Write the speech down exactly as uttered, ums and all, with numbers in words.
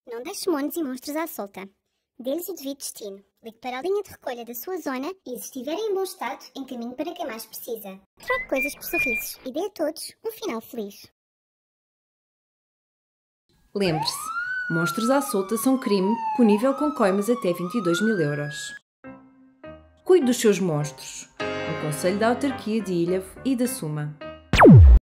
Não deixe monos e monstros à solta. Dê-lhes o devido destino. Ligue para a linha de recolha da sua zona e, se estiverem em bom estado, encaminhe para quem mais precisa. Troque coisas por sorrisos e dê a todos um final feliz. Lembre-se, monstros à solta são crime punível com coimas até vinte e dois mil euros. Cuide dos seus monstros. Um conselho da autarquia de Ilhavo e da Suma.